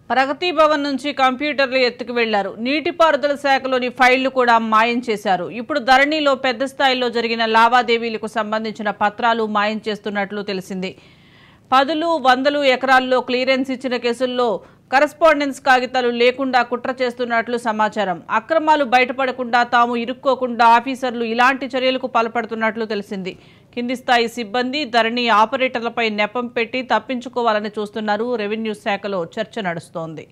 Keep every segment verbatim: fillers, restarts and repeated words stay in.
ప్రగతి భవన్ నుంచి కంప్యూటర్లు ఎత్తుకు వెళ్లారు. నీటిపారుదల శాఖలోని ఫైళ్లు కూడా మాయం చేశారు. ఇప్పుడు ధరణిలో పెద్ద స్థాయిలో జరిగిన లావాదేవీలకు సంబంధించిన పత్రాలు మాయం చేస్తున్నట్లు తెలిసింది. పదులు వందలు ఎకరాల్లో క్లియరెన్స్ ఇచ్చిన కేసుల్లో కరెస్పాండెన్స్ కాగితాలు లేకుండా కుట్ర చేస్తున్నట్లు సమాచారం. అక్రమాలు బయటపడకుండా తాము ఇరుక్కోకుండా ఆఫీసర్లు ఇలాంటి చర్యలకు పాల్పడుతున్నట్లు తెలిసింది. కింది స్థాయి సిబ్బంది ధరణి ఆపరేటర్లపై నెపం పెట్టి తప్పించుకోవాలని చూస్తున్నారు. రెవెన్యూ శాఖలో చర్చ నడుస్తోంది.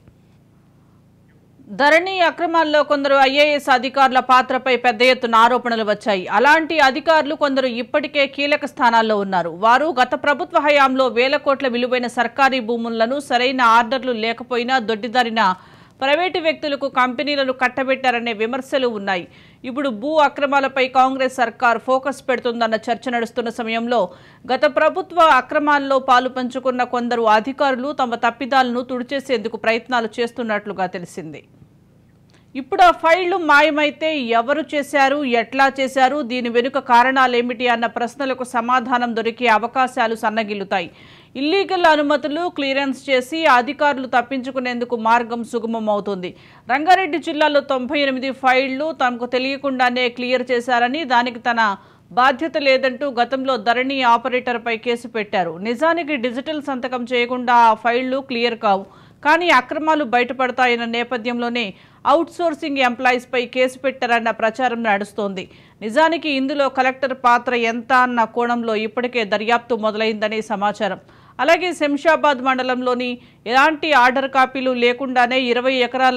ధరణి అక్రమాల్లో కొందరు ఐఏఎస్ అధికారుల పాత్రపై పెద్ద ఎత్తున ఆరోపణలు వచ్చాయి. అలాంటి అధికారులు కొందరు ఇప్పటికే కీలక స్థానాల్లో ఉన్నారు. వారు గత ప్రభుత్వ హయాంలో వేల కోట్ల విలువైన సర్కారీ భూములను సరైన ఆర్డర్లు లేకపోయినా దొడ్డిదారిన ప్రైవేటు వ్యక్తులకు కంపెనీలను కట్టబెట్టారనే విమర్శలు ఉన్నాయి. ఇప్పుడు భూ అక్రమాలపై కాంగ్రెస్ సర్కార్ ఫోకస్ పెడుతుందన్న చర్చ నడుస్తున్న సమయంలో గత ప్రభుత్వ అక్రమాల్లో పాలు పంచుకున్న కొందరు అధికారులు తమ తప్పిదాలను తుడిచేసేందుకు ప్రయత్నాలు చేస్తున్నట్లుగా తెలిసింది. ఇప్పుడు ఆ ఫైళ్లు మాయమైతే ఎవరు చేశారు, ఎట్లా చేశారు, దీని వెనుక కారణాలేమిటి అన్న ప్రశ్నలకు సమాధానం దొరికే అవకాశాలు సన్నగిల్లుతాయి. ఇల్లీగల్ అనుమతులు క్లియరెన్స్ చేసి అధికారులు తప్పించుకునేందుకు మార్గం సుగమం అవుతుంది. రంగారెడ్డి జిల్లాలో తొంభై ఎనిమిది ఫైళ్లు తమకు తెలియకుండానే క్లియర్ చేశారని, దానికి తన బాధ్యత లేదంటూ గతంలో ధరణి ఆపరేటర్పై కేసు పెట్టారు. నిజానికి డిజిటల్ సంతకం చేయకుండా ఆ ఫైళ్లు క్లియర్ కావు. కానీ అక్రమాలు బయటపడతాయన్న నేపథ్యంలోనే అవుట్సోర్సింగ్ ఎంప్లాయీస్ పై కేసు పెట్టారన్న ప్రచారం నడుస్తోంది. నిజానికి ఇందులో కలెక్టర్ పాత్ర ఎంత అన్న కోణంలో ఇప్పటికే దర్యాప్తు మొదలైందని సమాచారం. అలాగే శంషాబాద్ మండలంలోని ఎలాంటి ఆర్డర్ కాపీలు లేకుండానే ఇరవై ఎకరాల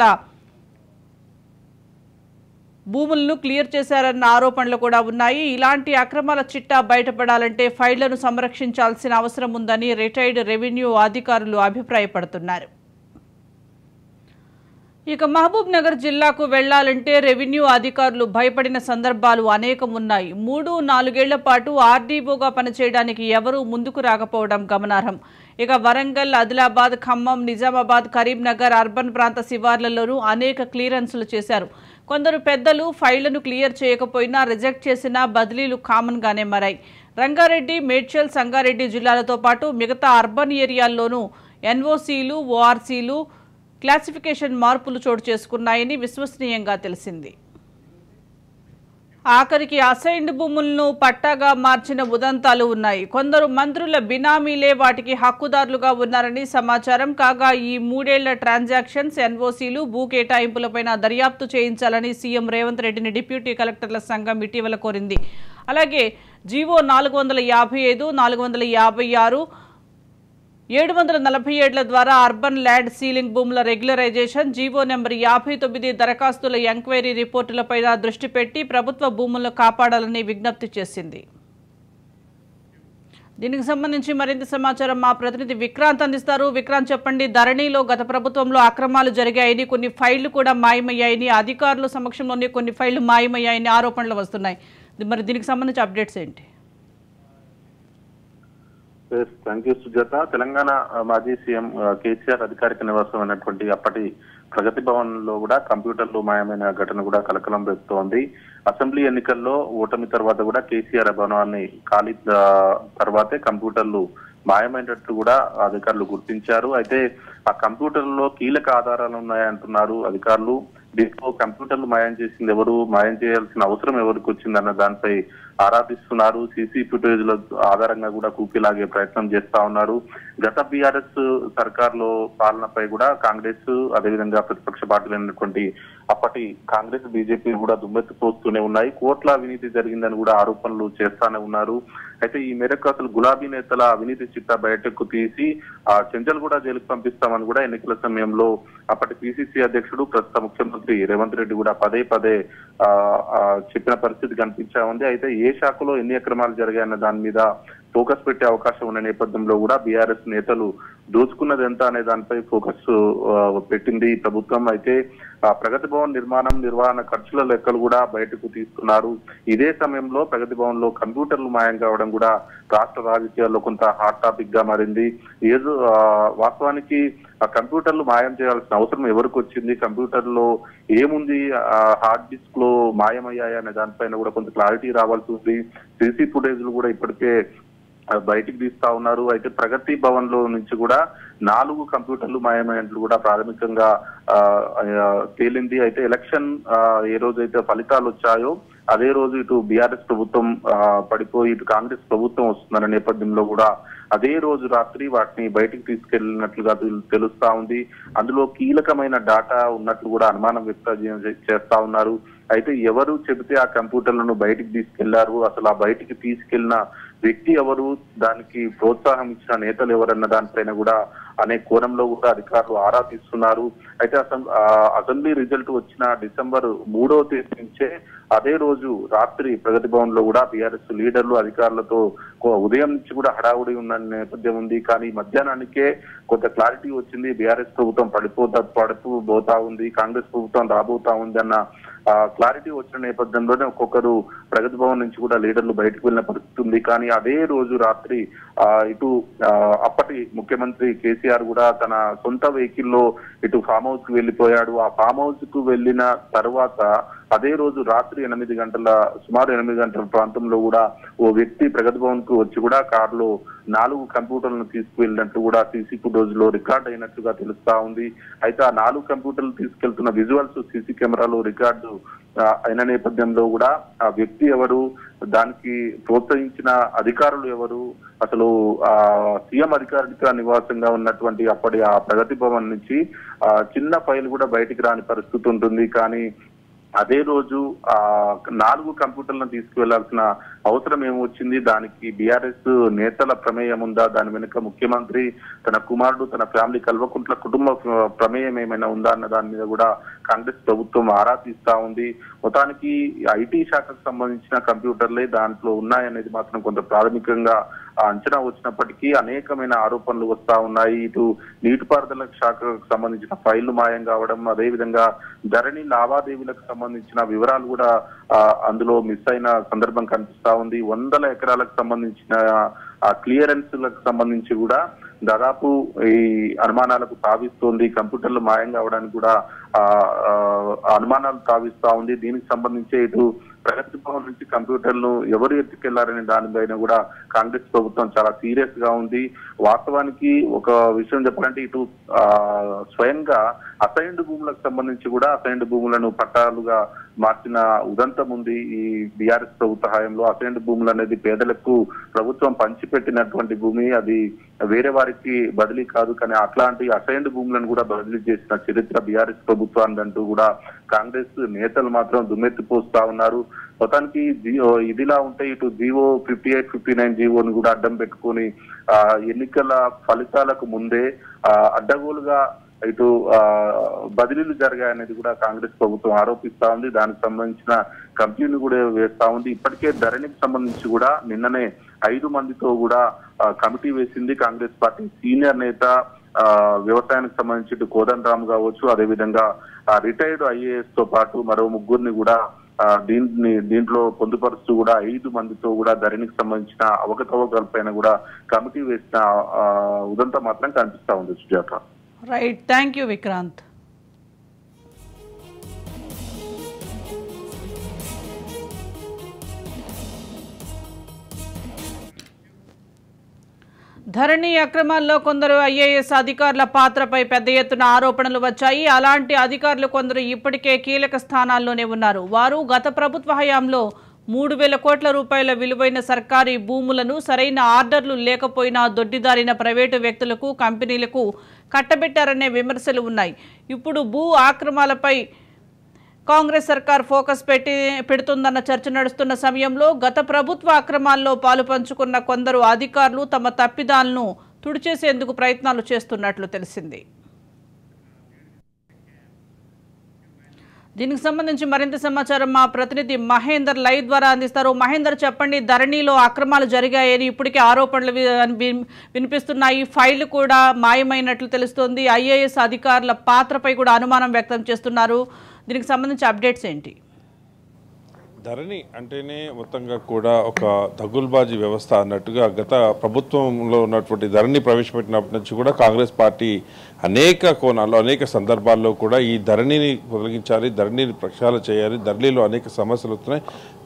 భూములను క్లియర్ చేశారన్న ఆరోపణలు కూడా ఉన్నాయి. ఇలాంటి అక్రమాల చిట్టా బయటపడాలంటే ఫైళ్లను సంరక్షించాల్సిన అవసరం ఉందని రిటైర్డ్ రెవెన్యూ అధికారులు అభిప్రాయపడుతున్నారు. ఇక మహబూబ్ నగర్ జిల్లాకు వెళ్లాలంటే రెవెన్యూ అధికారులు భయపడిన సందర్భాలు అనేకం ఉన్నాయి. మూడు నాలుగేళ్ల పాటు ఆర్డీఓగా పనిచేయడానికి ఎవరూ ముందుకు రాకపోవడం గమనార్హం. ఇక వరంగల్, ఆదిలాబాద్, ఖమ్మం, నిజామాబాద్, కరీంనగర్ అర్బన్ ప్రాంత శివార్లలోనూ అనేక క్లియరెన్సులు చేశారు. కొందరు పెద్దలు ఫైళ్లను క్లియర్ చేయకపోయినా రిజెక్ట్ చేసినా బదిలీలు కామన్ గానే మారాయి. రంగారెడ్డి, మేడ్చల్, సంగారెడ్డి జిల్లాలతో పాటు మిగతా అర్బన్ ఏరియాల్లోనూ ఎన్ఓసీలు, ఓఆర్సీలు క్లాసిఫికేషన్ మార్పులు చోటు చేసుకున్నాయని విశ్వసనీయంగా తెలిసింది. ఆఖరికి అసైన్డ్ భూములను పట్టాగా మార్చిన ఉదంతాలు ఉన్నాయి. కొందరు మంత్రుల బినామీలే వాటికి హక్కుదారులుగా ఉన్నారని సమాచారం. కాగా ఈ మూడేళ్ల ట్రాన్సాక్షన్స్, ఎన్ఓసీలు, భూ కేటాయింపులపైన దర్యాప్తు చేయించాలని సీఎం రేవంత్ రెడ్డిని డిప్యూటీ కలెక్టర్ల సంఘం ఇటీవల కోరింది. అలాగే జీవో నాలుగు వందల యాభై ఐదు నాలుగు వందల యాభై ఆరు ఏడు వందల నలభై ఏళ్ల ద్వారా అర్బన్ ల్యాండ్ సీలింగ్ భూముల రెగ్యులరైజేషన్, జీవో నెంబర్ యాభై తొమ్మిది దరఖాస్తుల ఎంక్వైరీ రిపోర్టులపై దృష్టి పెట్టి ప్రభుత్వ భూములను కాపాడాలని విజ్ఞప్తి చేసింది. దీనికి సంబంధించి మరింత సమాచారం మా ప్రతినిధి విక్రాంత్ అందిస్తారు. విక్రాంత్, చెప్పండి. ధరణిలో గత ప్రభుత్వంలో అక్రమాలు జరిగాయని, కొన్ని ఫైళ్లు కూడా మాయమయ్యాయని, అధికారుల సమక్షంలోనే కొన్ని ఫైళ్లు మాయమయ్యాయని ఆరోపణలు వస్తున్నాయి. మరి దీనికి సంబంధించి అప్డేట్స్ ఏంటి? Thank you Sujatha. తెలంగాణ మాజీ సీఎం కేసీఆర్ అధికారిక నివాసం అయినటువంటి అప్పటి ప్రగతి భవన్ లో కూడా కంప్యూటర్లు మాయమైన ఘటన కూడా కలకలం రేపుతోంది. అసెంబ్లీ ఎన్నికల్లో ఓటమి తర్వాత కూడా కేసీఆర్ భవనాన్ని ఖాళీ తర్వాతే కంప్యూటర్లు మాయమైనట్టు కూడా అధికారులు గుర్తించారు. అయితే ఆ కంప్యూటర్లో కీలక ఆధారాలు ఉన్నాయంటున్నారు అధికారులు. దీంతో కంప్యూటర్లు మాయం చేసింది ఎవరు, మాయం చేయాల్సిన అవసరం ఎవరికి వచ్చిందన్న దానిపై ఆరాధిస్తున్నారు. సీసీ ఫుటేజ్ల ఆధారంగా కూడా కూపిలాగే ప్రయత్నం చేస్తా ఉన్నారు. గత బీఆర్ఎస్ సర్కార్లో పాలనపై కూడా కాంగ్రెస్, అదేవిధంగా ప్రతిపక్ష పార్టీలైనటువంటి అప్పటి కాంగ్రెస్, బీజేపీ కూడా దుమ్మెత్తిపోస్తూనే ఉన్నాయి. కోట్ల అవినీతి జరిగిందని కూడా ఆరోపణలు చేస్తానే ఉన్నారు. అయితే ఈ మేరకు అసలు గులాబీ నేతల అవినీతి చిట్టా బయటకు తీసి ఆ చెంచల్ కూడా జైలుకు పంపిస్తామని కూడా ఎన్నికల సమయంలో అప్పటి పిసిసి అధ్యక్షుడు, ప్రస్తుత ముఖ్యమంత్రి రేవంత్ రెడ్డి కూడా పదే పదే ఆ చెప్పిన పరిస్థితి కనిపించా ఉంది. అయితే ఏ శాఖలో ఎన్ని అక్రమాలు జరిగాయన్న దాని మీద ఫోకస్ పెట్టే అవకాశం ఉన్న నేపథ్యంలో కూడా బీఆర్ఎస్ నేతలు దోచుకున్నది ఎంత అనే దానిపై ఫోకస్ పెట్టింది ప్రభుత్వం. అయితే ఆ ప్రగతి భవన్ నిర్మాణం, నిర్వహణ ఖర్చుల లెక్కలు కూడా బయటకు తీస్తున్నారు. ఇదే సమయంలో ప్రగతి భవన్ లో కంప్యూటర్లు మాయం కావడం కూడా రాష్ట్ర రాజకీయాల్లో కొంత హాట్ టాపిక్ గా మారింది. ఏదో వాస్తవానికి ఆ కంప్యూటర్లు మాయం చేయాల్సిన అవసరం ఎవరికి వచ్చింది, కంప్యూటర్ లో ఏముంది, హార్డ్ డిస్క్ లో మాయమయ్యాయి అనే దానిపైన కూడా కొంత క్లారిటీ రావాల్సి ఉంది. సీసీ ఫుటేజ్లు కూడా ఇప్పటికే బయటికి తీస్తా ఉన్నారు. అయితే ప్రగతి భవన్ లో నుంచి కూడా నాలుగు కంప్యూటర్లు మాయమైనట్లు కూడా ప్రాథమికంగా తేలింది. అయితే ఎలక్షన్ ఏ రోజైతే ఫలితాలు వచ్చాయో అదే రోజు ఇటు బీఆర్ఎస్ ప్రభుత్వం పడిపోయి ఇటు కాంగ్రెస్ ప్రభుత్వం వస్తుందన్న నేపథ్యంలో కూడా అదే రోజు రాత్రి వాటిని బయటికి తీసుకెళ్లినట్లుగా తెలుస్తా ఉంది. అందులో కీలకమైన డాటా ఉన్నట్లు కూడా అనుమానం వ్యక్తం చేస్తా ఉన్నారు. అయితే ఎవరు చెబితే ఆ కంప్యూటర్లను బయటికి తీసుకెళ్లారు, అసలు ఆ బయటికి తీసుకెళ్లిన వ్యక్తి ఎవరు, దానికి ప్రోత్సాహం ఇచ్చిన నేతలు ఎవరన్న దానిపైన కూడా అనే కోణంలో కూడా అధికారులు ఆరా తీస్తున్నారు. అయితే అసెంబ్లీ రిజల్ట్ వచ్చిన డిసెంబర్ మూడవ తేదీ నుంచే అదే రోజు రాత్రి ప్రగతి భవన్ లో కూడా బీఆర్ఎస్ లీడర్లు అధికారులతో ఉదయం నుంచి కూడా హడావుడి ఉన్న నేపథ్యం ఉంది. కానీ మధ్యాహ్నానికే కొంత క్లారిటీ వచ్చింది. బీఆర్ఎస్ ప్రభుత్వం పడిపోతా పడిపోతా ఉంది, కాంగ్రెస్ ప్రభుత్వం రాబోతా ఉంది అన్న క్లారిటీ వచ్చిన నేపథ్యంలోనే ఒక్కొక్కరు ప్రగతి భవన్ నుంచి కూడా లీడర్లు బయటకు వెళ్ళిన పరిస్థితి ఉంది. కానీ అదే రోజు రాత్రి ఆ ఇటు అప్పటి ముఖ్యమంత్రి కేసీఆర్ కూడా తన సొంత వెహికల్ లో ఇటు ఫామ్ హౌస్ కు వెళ్లిపోయాడు. ఆ ఫామ్ హౌస్ కు వెళ్లిన తర్వాత అదే రోజు రాత్రి ఎనిమిది గంటల సుమారు ఎనిమిది గంటల ప్రాంతంలో కూడా ఓ వ్యక్తి ప్రగతి భవన్ కు వచ్చి కూడా కారులో నాలుగు కంప్యూటర్లను తీసుకువెళ్ళినట్టు కూడా సీసీ ఫుటేజ్ లో రికార్డ్ అయినట్టుగా తెలుస్తా ఉంది. అయితే ఆ నాలుగు కంప్యూటర్లు తీసుకెళ్తున్న విజువల్స్ సీసీ కెమెరాలో రికార్డు అయిన నేపథ్యంలో కూడా ఆ వ్యక్తి ఎవరు, దానికి ప్రోత్సహించిన అధికారులు ఎవరు, అసలు ఆ సీఎం అధికారిక నివాసంగా ఉన్నటువంటి అప్పటి ఆ ప్రగతి భవన్ నుంచి ఆ చిన్న ఫైల్ కూడా బయటికి రాని పరిస్థితి ఉంటుంది. కానీ అదే రోజు ఆ నాలుగు కంప్యూటర్లను తీసుకువెళ్లాల్సిన అవసరం ఏమొచ్చింది, దానికి బీఆర్ఎస్ నేతల ప్రమేయం ఉందా, దాని వెనుక ముఖ్యమంత్రి తన కుమారుడు తన ఫ్యామిలీ కల్వకుంట్ల కుటుంబ ప్రమేయం ఏమైనా ఉందా అన్న దాని మీద కూడా కాంగ్రెస్ ప్రభుత్వం ఆరా తీస్తా ఉంది. మొత్తానికి ఐటీ శాఖకు సంబంధించిన కంప్యూటర్లే దాంట్లో ఉన్నాయనేది మాత్రం కొంత ప్రాథమికంగా అంచనా వచ్చినప్పటికీ అనేకమైన ఆరోపణలు వస్తా ఉన్నాయి. ఇటు నీటిపారుదల శాఖకు సంబంధించిన ఫైళ్లు మాయం కావడం, అదేవిధంగా ధరణి లావాదేవీలకు సంబంధించిన వివరాలు కూడా అందులో మిస్ అయిన సందర్భం కనిపిస్తా ఉంది. వందల ఎకరాలకు సంబంధించిన ఆ క్లియరెన్స్లకు సంబంధించి కూడా దాదాపు ఈ అనుమానాలకు తావిస్తోంది. కంప్యూటర్లు మాయం కావడానికి కూడా ఆ అనుమానాలు తావిస్తా ఉంది. దీనికి సంబంధించి ఇటు ప్రగతి భవన్ నుంచి కంప్యూటర్లు ఎవరు ఎత్తుకెళ్లారనే దానిపైన కూడా కాంగ్రెస్ ప్రభుత్వం చాలా సీరియస్ గా ఉంది. వాస్తవానికి ఒక విషయం చెప్పాలంటే ఇటు ఆ స్వయంగా అసైన్డ్ భూములకు సంబంధించి కూడా అసైన్డ్ భూములను పట్టాలుగా మార్చిన ఉదంతం ఉంది ఈ బీఆర్ఎస్ ప్రభుత్వ హయాంలో. అసైన్డ్ భూములు అనేది పేదలకు ప్రభుత్వం పంచిపెట్టినటువంటి భూమి, అది వేరే వారికి బదిలీ కాదు. కానీ అట్లాంటి అసైన్డ్ భూములను కూడా బదిలీ చేసిన చరిత్ర బీఆర్ఎస్ ప్రభుత్వాన్ని అంటూ కూడా కాంగ్రెస్ నేతలు మాత్రం దుమ్మెత్తిపోస్తా ఉన్నారు. మొత్తానికి ఇదిలా ఉంటే ఇటు GO fifty eight fifty nine జీవోని కూడా అడ్డం పెట్టుకుని ఆ ఎన్నికల ఫలితాలకు ముందే ఆ అడ్డగోలుగా ఇటు ఆ బదిలీలు జరిగాయనేది కూడా కాంగ్రెస్ ప్రభుత్వం ఆరోపిస్తా ఉంది. దానికి సంబంధించిన కంపెనీలు కూడా వేస్తా ఉంది. ఇప్పటికే ధరణికి సంబంధించి కూడా నిన్ననే ఐదు మందితో కూడా కమిటీ వేసింది కాంగ్రెస్ పార్టీ సీనియర్ నేత, ఆ వ్యవసాయానికి సంబంధించి ఇటు కోదండ రామ్ కావచ్చు, అదేవిధంగా రిటైర్డ్ ఐఏఎస్ తో పాటు మరో ముగ్గురిని కూడా ఆ దీన్ని దీంట్లో పొందుపరుస్తూ కూడా ఐదు మందితో కూడా ధరణికి సంబంధించిన అవకతవకలపైన కూడా కమిటీ వేసిన ఉదంతం మాత్రం కనిపిస్తా ఉంది Sujatha. Right, thank you Vikranth. Dharani అక్రమాల్లో కొందరు ఐఏఎస్ అధికారుల పాత్రపై పెద్ద ఎత్తున ఆరోపణలు వచ్చాయి. అలాంటి అధికారులు కొందరు ఇప్పటికే కీలక స్థానాల్లోనే ఉన్నారు. వారు గత ప్రభుత్వ హయాంలో మూడు వేల కోట్ల రూపాయల విలువైన సర్కారీ భూములను సరైన ఆర్డర్లు లేకపోయినా దొడ్డిదారిన ప్రైవేటు వ్యక్తులకు, కంపెనీలకు కట్టబెట్టారనే విమర్శలు ఉన్నాయి. ఇప్పుడు భూ ఆక్రమాలపై కాంగ్రెస్ సర్కార్ ఫోకస్ పెట్టి పెడుతుందన్న చర్చ నడుస్తున్న సమయంలో గత ప్రభుత్వ అక్రమాల్లో పాలు పంచుకున్న కొందరు అధికారులు తమ తప్పిదాలను తుడిచేసేందుకు ప్రయత్నాలు చేస్తున్నట్లు తెలిసింది. దీనికి సంబంధించి మరింత సమాచారం మా ప్రతినిధి మహేందర్ లైవ్ ద్వారా అందిస్తారు. మహేందర్, చెప్పండి, ధరణిలో అక్రమాలు జరిగాయని ఇప్పటికే ఆరోపణలు వినిపిస్తున్నాయి. ఫైల్ కూడా మాయమైనట్లు తెలుస్తోంది. ఐఏఎస్ అధికారుల పాత్రపై కూడా అనుమానం వ్యక్తం చేస్తున్నారు. దీనికి సంబంధించి అప్డేట్స్ ఏంటి? ధరణి అంటేనే మొత్తంగా కూడా ఒక దగుల్బాజీ వ్యవస్థ అన్నట్టుగా గత ప్రభుత్వంలో ఉన్నటువంటి ధరణి ప్రవేశపెట్టినప్పటి నుంచి కూడా కాంగ్రెస్ పార్టీ అనేక కోణాల్లో అనేక సందర్భాల్లో కూడా ఈ ధరణిని తొలగించాలి, ధరణిని ప్రక్షాళన చేయాలి, ధరణిలో అనేక సమస్యలు వస్తున్నాయి,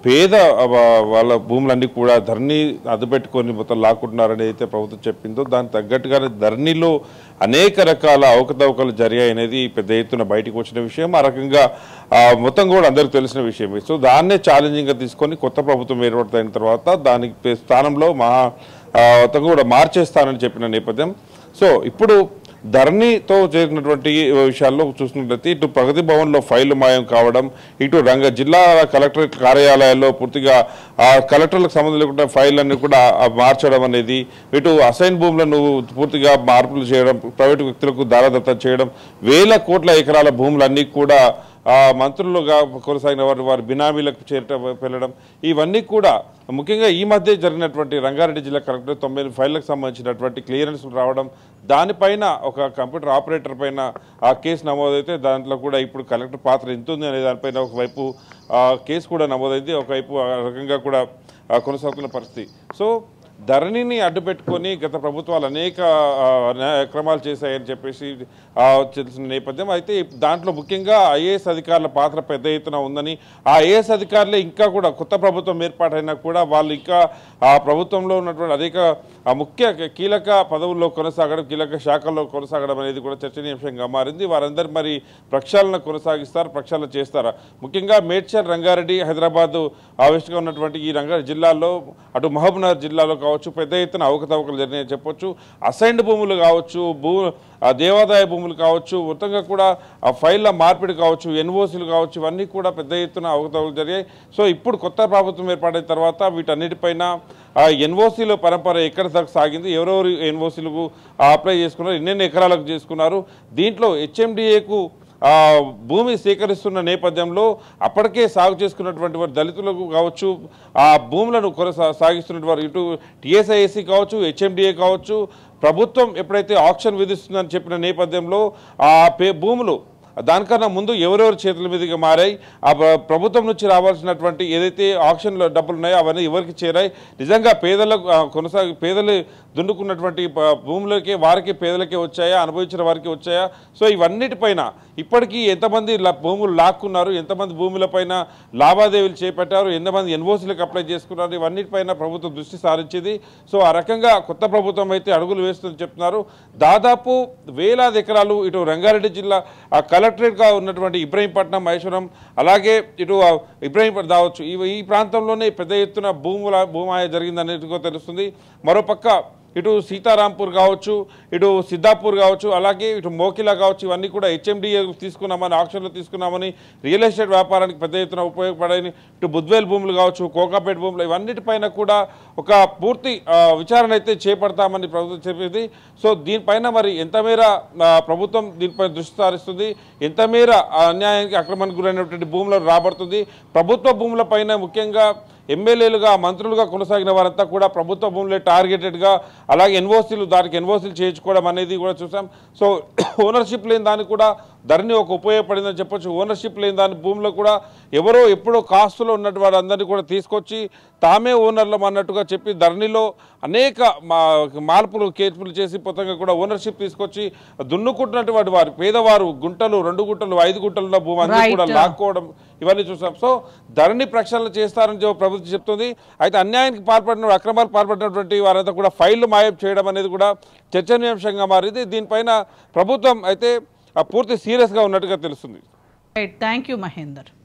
పేద వాళ్ళ భూములన్నీ కూడా ధరణి అదుపెట్టుకొని మొత్తం లాక్కుంటున్నారని అయితే ప్రభుత్వం చెప్పిందో దానికి తగ్గట్టుగానే ధరణిలో అనేక రకాల అవకతవకలు జరిగాయి అనేది పెద్ద ఎత్తున బయటకు వచ్చిన విషయం. ఆ రకంగా మొత్తం కూడా అందరికీ తెలిసిన విషయం. సో దాన్నే ఛాలెంజింగ్గా తీసుకొని కొత్త ప్రభుత్వం ఏర్పడిన తర్వాత దానికి స్థానంలో మహా మొత్తం కూడా మార్చేస్తానని చెప్పిన నేపథ్యం. సో ఇప్పుడు ధరణితో చేరినటువంటి విషయాల్లో చూసినట్లయితే ఇటు ప్రగతి భవన్లో ఫైళ్లు మాయం కావడం, ఇటు రంగ జిల్లా కలెక్టరేట్ కార్యాలయాల్లో పూర్తిగా ఆ కలెక్టర్లకు సంబంధం లేకుండా ఫైళ్ళన్నీ కూడా మార్చడం అనేది, ఇటు అసైన్ భూములను పూర్తిగా మార్పులు చేయడం, ప్రైవేటు వ్యక్తులకు దారాదత్తం చేయడం, వేల కోట్ల ఎకరాల భూములన్నీ కూడా మంత్రులుగా కొనసాగిన వారు వారి బినామీలకు చేరట వెళ్ళడం, ఇవన్నీ కూడా ముఖ్యంగా ఈ మధ్య జరిగినటువంటి రంగారెడ్డి జిల్లా కలెక్టర్ తొంభై ఫైళ్లకు సంబంధించినటువంటి క్లియరెన్స్ రావడం, దానిపైన ఒక కంప్యూటర్ ఆపరేటర్ పైన ఆ కేసు నమోదైతే దాంట్లో కూడా ఇప్పుడు కలెక్టర్ పాత్ర ఎంత ఉంది అనే దానిపైన ఒకవైపు కేసు కూడా నమోదైంది, ఒకవైపు ఆ రకంగా కూడా కొనసాగుతున్న పరిస్థితి. సో ధరణిని అడ్డుపెట్టుకొని గత ప్రభుత్వాలు అనేక అక్రమాలు చేశాయని చెప్పేసి తెలిసిన నేపథ్యం. అయితే దాంట్లో ముఖ్యంగా ఐఏఎస్ అధికారుల పాత్ర పెద్ద ఎత్తున ఉందని, ఆ ఐఏఎస్ అధికారులే ఇంకా కూడా కొత్త ప్రభుత్వం ఏర్పాటైనా కూడా వాళ్ళు ఇంకా ఆ ప్రభుత్వంలో ఉన్నటువంటి అనేక ముఖ్య కీలక పదవుల్లో కొనసాగడం, కీలక శాఖల్లో కొనసాగడం అనేది కూడా చర్చనీయాంశంగా మారింది. వారందరూ మరి ప్రక్షాళన కొనసాగిస్తారు, ప్రక్షాళన చేస్తారా? ముఖ్యంగా మేడ్చల్, రంగారెడ్డి, హైదరాబాద్ ఆవిష్గా ఉన్నటువంటి ఈ రంగారెడ్డి జిల్లాలో, అటు మహబూబ్నగర్ జిల్లాలో కావచ్చు పెద్ద ఎత్తున అవకతవకలు జరిగాయని చెప్పొచ్చు. అసైన్డ్ భూములు కావచ్చు, భూ దేవాదాయ భూములు కావచ్చు, మొత్తంగా కూడా ఆ ఫైళ్ళ మార్పిడి కావచ్చు, ఎన్ఓసీలు కావచ్చు, ఇవన్నీ కూడా పెద్ద ఎత్తున అవకతవకలు జరిగాయి. సో ఇప్పుడు కొత్త ప్రభుత్వం ఏర్పడిన తర్వాత వీటన్నిటిపైన ఆ ఎన్ఓసీల పరంపర ఎక్కడ దాకా సాగింది, ఎవరెవరు ఎన్ఓసీలకు అప్లై చేసుకున్నారు, ఎన్నెన్ని ఎకరాలకు చేసుకున్నారు, దీంట్లో హెచ్ఎండిఏకు భూమి సేకరిస్తున్న నేపథ్యంలో అప్పటికే సాగు చేసుకున్నటువంటి వారు దళితులకు కావచ్చు, ఆ భూములను కొనసా సాగిస్తున్న వారు ఇటు టీఎస్ఐఎస్సి కావచ్చు, హెచ్ఎండిఏ కావచ్చు, ప్రభుత్వం ఎప్పుడైతే ఆక్షన్ విధిస్తుందని చెప్పిన నేపథ్యంలో ఆ పే భూములు దానికన్నా ముందు ఎవరెవరి చేతుల మీదుగా మారాయి, ఆ ప్రభుత్వం నుంచి రావాల్సినటువంటి ఏదైతే ఆక్షన్లో డబ్బులు ఉన్నాయో అవన్నీ ఎవరికి చేరాయి, నిజంగా పేదలకు కొనసాగి పేదలు దున్నుకున్నటువంటి భూములకే వారికి పేదలకే వచ్చాయా, అనుభవించిన వారికి వచ్చాయా? సో ఇవన్నిటిపైన ఇప్పటికీ ఎంతమంది భూములు లాక్కున్నారు, ఎంతమంది భూములపైన లావాదేవీలు చేపట్టారు, ఎంతమంది ఎన్ఓసీలకు అప్లై చేసుకున్నారు, ఇవన్నిటిపైన ప్రభుత్వం దృష్టి సారించింది. సో ఆ రకంగా కొత్త ప్రభుత్వం అయితే అడుగులు వేస్తుందని చెప్తున్నారు. దాదాపు వేలాది ఎకరాలు ఇటు రంగారెడ్డి జిల్లా ఆ కలెక్టరేట్గా ఉన్నటువంటి ఇబ్రహీంపట్నం, మహేశ్వరం, అలాగే ఇటు ఇబ్రహీంపట్నం కావచ్చు, ఈ ప్రాంతంలోనే పెద్ద ఎత్తున భూముల భూమాయ జరిగిందనేది తెలుస్తుంది. మరోపక్క ఇటు సీతారాంపూర్ కావచ్చు, ఇటు సిద్ధాపూర్ కావచ్చు, అలాగే ఇటు మోకిలా కావచ్చు, ఇవన్నీ కూడా హెచ్ఎండిఏ తీసుకున్నామని, ఆక్షన్లో తీసుకున్నామని, రియల్ ఎస్టేట్ వ్యాపారానికి పెద్ద ఎత్తున ఉపయోగపడని, ఇటు బుద్వేల్ భూములు కావచ్చు, కోకాపేట భూములు, ఇవన్నిటిపైన కూడా ఒక పూర్తి విచారణ అయితే చేపడతామని ప్రభుత్వం చెప్పింది. సో దీనిపైన మరి ఎంత మేర ప్రభుత్వం దీనిపై దృష్టి సారిస్తుంది, ఎంత మేర అన్యాయానికి అక్రమానికి గురైనటువంటి భూములను రాబడుతుంది, ప్రభుత్వ భూములపైన ముఖ్యంగా ఎమ్మెల్యేలుగా మంత్రులుగా కొనసాగిన వారంతా కూడా ప్రభుత్వ భూములే టార్గెటెడ్గా, అలాగే ఎన్ఓసీలు దానికి ఎన్ఓసీలు చేయించుకోవడం అనేది కూడా చూసాం. సో ఓనర్షిప్ లేని దానికి కూడా ధరణి ఒక ఉపయోగపడిందని చెప్పొచ్చు. ఓనర్షిప్ లేని దాని భూమిలో కూడా ఎవరో ఎప్పుడో కాస్తులో ఉన్నట్టు వారందరినీ కూడా తీసుకొచ్చి తామే ఓనర్లం అన్నట్టుగా చెప్పి ధరణిలో అనేక మార్పులు కేర్పులు చేసి మొత్తంగా కూడా ఓనర్షిప్ తీసుకొచ్చి దున్నుకుంటున్నటువంటి వారు పేదవారు గుంటలు, రెండు గుంటలు, ఐదు గుంటలు ఉన్న భూమి అన్ని కూడా లాక్కోవడం, ఇవన్నీ చూసాం. సో ధరణి ప్రక్షాళన చేస్తారని ప్రభుత్వం చెప్తుంది. అయితే అన్యాయానికి పాల్పడిన, అక్రమాలు పాల్పడినటువంటి వారంతా కూడా ఫైళ్లు మాయం చేయడం అనేది కూడా చర్చనీయాంశంగా మారింది. దీనిపైన ప్రభుత్వం అయితే పూర్తి సీరియస్గా ఉన్నట్టుగా తెలుస్తుంది. Thank you Mahender.